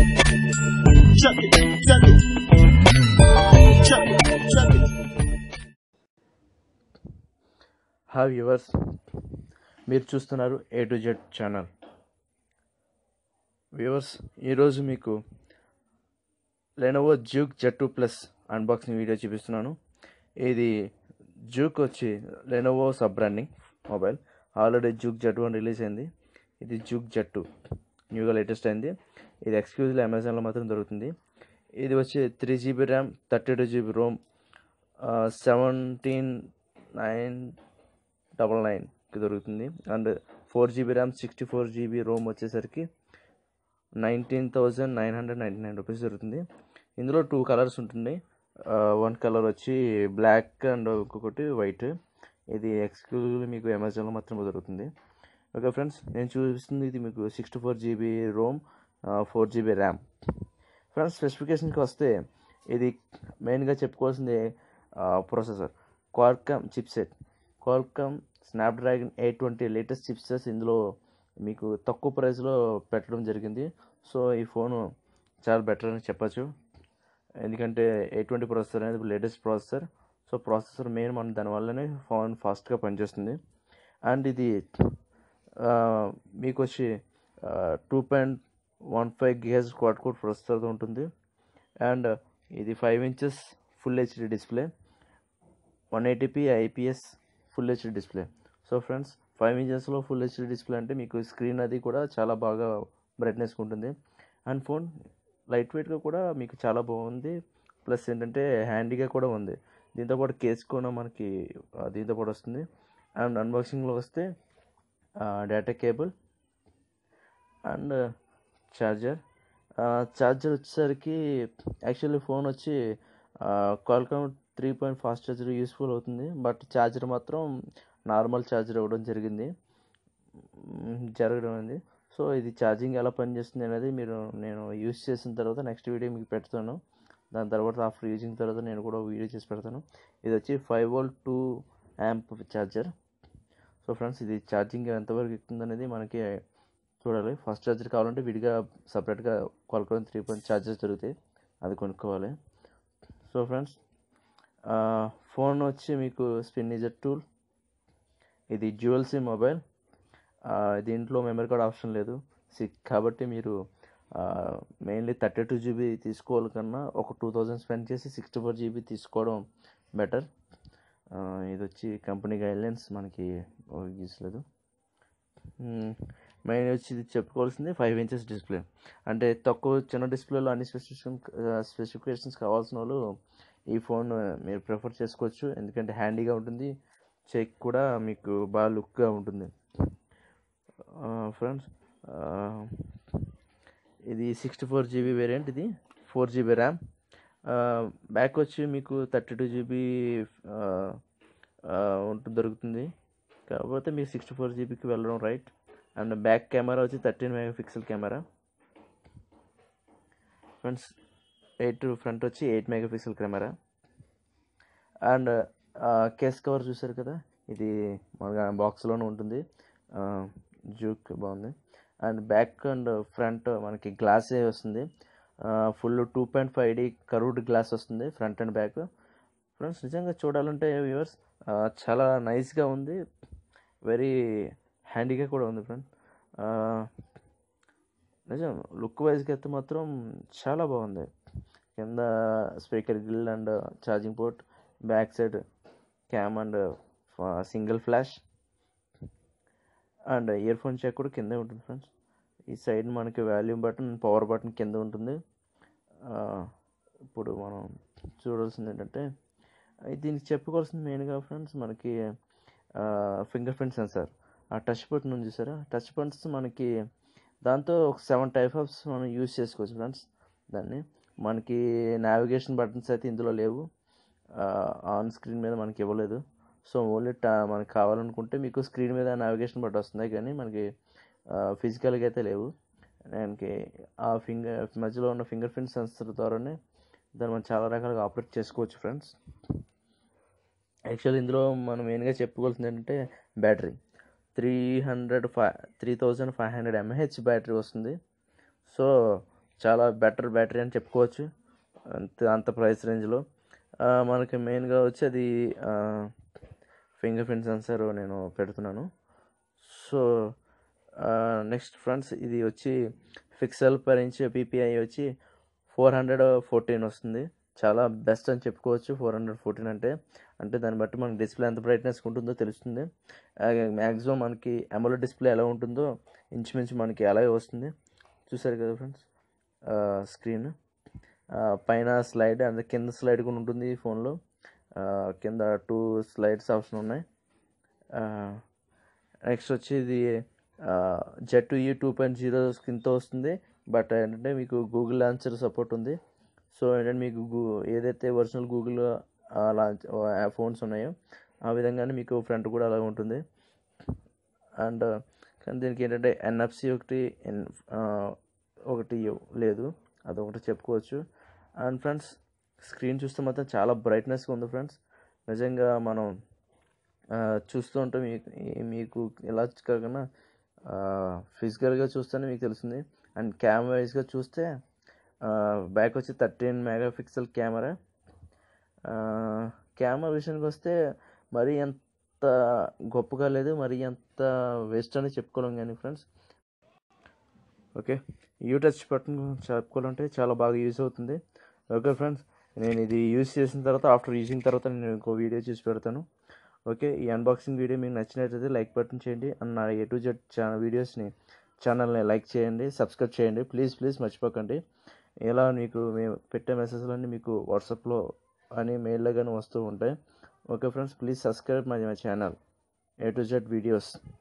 Chuck it, chuck it. Chuck it, chuck it. Hi viewers, మీరు చూస్తున్నారు A to Z channel. Viewers, ఈరోజు మీకు Lenovo Zuk Z2 plus unboxing video చూపిస్తున్నాను. ఇది Zuk వచ్చి Lenovo sub branding mobile. Already Zuk Z1 release అయింది. ఇది juke Z2 న్యూగా లేటెస్ట్ అయింది. ఇది ఎక్స్క్లూజివ్లీ అమెజాన్లో మాత్రం దొరుకుతుంది. ఇది వచ్చి 3GB ర్యామ్, 32GB రోమ్, 17,999కి దొరుకుతుంది. And 4GB RAM, 64GB Rome వచ్చేసరికి 19,999 రూపీస్ దొరుకుతుంది. ఇందులో 2 కలర్స్ ఉంటుంది. వన్ కలర్ వచ్చి బ్లాక్ అండ్ ఇంకొకటి వైట్. ఇది ఎక్స్క్లూజివ్లీ మీకు అమెజాన్లో మాత్రమే దొరుకుతుంది. ఓకే ఫ్రెండ్స్, నేను చూపిస్తుంది ఇది మీకు 64GB Rome, 4GB RAM. Friends, స్పెసిఫికేషన్కి వస్తే ఇది మెయిన్గా చెప్పుకోవాల్సింది processor Qualcomm chipset. Qualcomm Snapdragon 820 latest chipsets ఇందులో మీకు తక్కువ ప్రైస్లో పెట్టడం జరిగింది. సో ఈ ఫోను చాలా బెటర్ అని చెప్పచ్చు. ఎందుకంటే 820 ప్రాసెసర్ అనేది latest processor. So processor main మన దానివల్లనే ఫోన్ ఫాస్ట్గా పనిచేస్తుంది. అండ్ ఇది మీకు వచ్చి 2.15 GHz క్వాడ్ కోర్ ప్రాసెసర్తో ఉంటుంది. అండ్ ఇది 5 inches full HD display, 180p IPS full HD display. So friends, 5 inchesలో ఫుల్ హెచ్డి డిస్ప్లే అంటే మీకు స్క్రీన్ అది కూడా చాలా బాగా బ్రైట్నెస్ ఉంటుంది. అండ్ ఫోన్ లైట్ వెయిట్గా కూడా మీకు చాలా బాగుంది. ప్లస్ ఏంటంటే హ్యాండీగా కూడా ఉంది. దీంతో పాటు కేస్ కూడా మనకి దీంతో పాటు వస్తుంది. అండ్ అన్బాక్సింగ్లో వస్తే డేటా కేబుల్ అండ్ ఛార్జర్ వచ్చేసరికి యాక్చువల్లీ ఫోన్ వచ్చి క్వాల్కామ్ 3 ఫాస్ట్ ఛార్జర్ యూస్ఫుల్ అవుతుంది. బట్ ఛార్జర్ మాత్రం నార్మల్ ఛార్జర్ ఇవ్వడం జరగడం. సో ఇది ఛార్జింగ్ ఎలా పనిచేస్తుంది అనేది నేను యూస్ చేసిన తర్వాత నెక్స్ట్ వీడియో మీకు పెడతాను. దాని తర్వాత ఆఫ్టర్ యూజింగ్ తర్వాత నేను కూడా వీడియో చేసి పెడతాను. ఇది వచ్చి 5V 2A charger. So friends, ఇది ఛార్జింగ్ ఎంతవరకు ఎక్కుతుంది అనేది మనకి చూడాలి. ఫాస్ట్ ఛార్జర్ కావాలంటే విడిగా సపరేట్గా క్వాల్కామ్ 3 ఛార్జర్స్ దొరుకుతాయి, అది కొనుక్కోవాలి. సో ఫ్రెండ్స్, ఫోన్ వచ్చి మీకు స్పిన్నిజర్ టూల్. ఇది డ్యూయల్ సిమ్ మొబైల్. దీంట్లో మెమరీ కార్డ్ ఆప్షన్ లేదు కాబట్టి మీరు మెయిన్లీ 32GB తీసుకోవాలి కన్నా ఒక 2000 స్పెండ్ చేసి 64GB తీసుకోవడం బెటర్. ఇది వచ్చి కంపెనీ గైడ్లైన్స్, మనకి గీసలేదు. మెయిన్ వచ్చి ఇది చెప్పుకోవాల్సింది 5 inches డిస్ప్లే. అంటే చిన్న డిస్ప్లేలో అన్ని స్పెసిఫికేషన్స్ కావాల్సిన వాళ్ళు ఈ ఫోన్ మీరు ప్రిఫర్ చేసుకోవచ్చు. ఎందుకంటే హ్యాండీగా ఉంటుంది, చెక్ కూడా మీకు బాగా లుక్గా ఉంటుంది. ఫ్రెండ్స్, ఇది 64GB వేరియంట్, ఇది 4GB ర్యామ్. బ్యాక్ వచ్చి మీకు 32GB దొరుకుతుంది. కాకపోతే మీరు 64GBకి వెళ్ళడం రైట్. అండ్ బ్యాక్ కెమెరా వచ్చి 13 MP కెమెరా. ఫ్రంట్ వచ్చి 8 MP camera. And case cover చూసారు కదా, ఇది మన బాక్స్లోనే ఉంటుంది. జ్యూక్ బాగుంది. అండ్ బ్యాక్ అండ్ ఫ్రంట్ మనకి గ్లాసే వస్తుంది. ఫుల్ 2.5D కర్వ్డ్ గ్లాస్ వస్తుంది ఫ్రంట్ అండ్ బ్యాక్. ఫ్రెండ్స్, నిజంగా చూడాలంటే వ్యూవర్స్ చాలా నైస్గా ఉంది. వెరీ హ్యాండీగా కూడా ఉంది ఫ్రెండ్. నిజం లుక్ వైజ్గా అయితే మాత్రం చాలా బాగుంది. కింద speaker grill and charging port, back side cam and single flash and ear phone jack కూడా కిందే ఉంటుంది ఫ్రెండ్స్. ఈ సైడ్ మనకి వాల్యూమ్ బటన్, పవర్ బటన్ కింద ఉంటుంది. ఇప్పుడు మనం చూడాల్సింది ఏంటంటే దీనికి చెప్పుకోవాల్సింది మెయిన్గా ఫ్రెండ్స్, మనకి ఫింగర్ ప్రింట్ సెన్సార్. ఆ టచ్ బటన్ ఉంది చూసారా, టచ్ బటన్స్ మనకి దాంతో ఒక 7 types మనం యూజ్ చేసుకోవచ్చు ఫ్రెండ్స్. దాన్ని మనకి నావిగేషన్ బటన్స్ అయితే ఇందులో లేవు, ఆన్ స్క్రీన్ మీద మనకి ఇవ్వలేదు. సో ఓన్లీ మనకి కావాలనుకుంటే మీకు స్క్రీన్ మీద నావిగేషన్ బటన్ వస్తుంది, కానీ మనకి ఫిజికల్గా అయితే లేవు. దానికి ఆ మధ్యలో ఉన్న ఫింగర్ ప్రింట్ సెన్సర్ ద్వారానే దాన్ని మనం చాలా రకాలుగా ఆపరేట్ చేసుకోవచ్చు ఫ్రెండ్స్. యాక్చువల్లీ ఇందులో మనం మెయిన్గా చెప్పుకోవాల్సింది ఏంటంటే బ్యాటరీ 3500 mAh బ్యాటరీ వస్తుంది. సో చాలా బెటర్ బ్యాటరీ అని చెప్పుకోవచ్చు. అంత ప్రైస్ రేంజ్లో మనకి మెయిన్గా వచ్చి అది ఫింగర్ ప్రింట్ సెన్సార్ నేను పెడుతున్నాను. సో నెక్స్ట్ ఫ్రెండ్స్, ఇది వచ్చి పిక్సెల్ పర్ ఇంచ్ PPI వచ్చి 414 వస్తుంది. చాలా బెస్ట్ అని చెప్పుకోవచ్చు 414 అంటే దాన్ని బట్టి మనకి డిస్ప్లే ఎంత బ్రైట్నెస్ ఉంటుందో తెలుస్తుంది. మ్యాక్సిమం మనకి AMOLED డిస్ప్లే ఎలా ఉంటుందో ఇంచుమించు మనకి అలాగే వస్తుంది. చూసారు కదా ఫ్రెండ్స్, స్క్రీన్ పైన స్లైడ్ అంటే కింద స్లైడ్ కూడా ఉంటుంది ఈ ఫోన్లో. కింద 2 స్లైడ్స్ ఆప్షన్ ఉన్నాయి. నెక్స్ట్ వచ్చి ఇది ZTE 2.0 స్క్రీన్తో వస్తుంది. బట్ ఏంటంటే మీకు గూగుల్ లాంచర్ సపోర్ట్ ఉంది. సో ఏంటంటే మీకు ఏదైతే ఒరిజినల్ గూగుల్ లాంచ్ ఫోన్స్ ఉన్నాయో ఆ విధంగానే మీకు ఫ్రంట్ కూడా అలా ఉంటుంది. అండ్ కానీ దీనికి ఏంటంటే NFC ఒకటి లేదు, అదొకటి చెప్పుకోవచ్చు. అండ్ ఫ్రెండ్స్, స్క్రీన్ చూస్తే మాత్రం చాలా బ్రైట్నెస్గా ఉంది ఫ్రెండ్స్. నిజంగా మనం చూస్తూ ఉంటే మీకు ఇలా కాకుండా ఫిజికల్గా చూస్తేనే మీకు తెలుస్తుంది. అండ్ కెమెరా వైజ్గా చూస్తే బ్యాక్ వచ్చి 13 మెగాపిక్సెల్ కెమెరా. కెమెరా విషయానికి వస్తే మరీ ఎంత గొప్పగా లేదు, మరీ ఎంత వేస్ట్ అని చెప్పుకోలేం. కానీ ఫ్రెండ్స్, ఓకే, టచ్ బటన్ చెప్పుకోవాలంటే చాలా బాగా యూజ్ అవుతుంది. ఓకే ఫ్రెండ్స్, నేను ఇది యూజ్ చేసిన తర్వాత ఆఫ్టర్ యూజింగ్ తర్వాత నేను ఇంకో వీడియో చేసి పెడతాను. ఓకే, ఈ అన్బాక్సింగ్ వీడియో మీకు నచ్చినట్లయితే లైక్ బటన్ చేయండి. అండ్ నా A to Z ఛానల్ని లైక్ చేయండి, సబ్స్క్రైబ్ చేయండి. ప్లీజ్ మర్చిపోకండి. ఇలా మీకు మేము పెట్టే మెసేజ్లన్నీ మీకు వాట్సాప్లో అని మెయిల్లో కానీ వస్తూ ఉంటాయి. Okay friends, please subscribe my channel A to Z videos.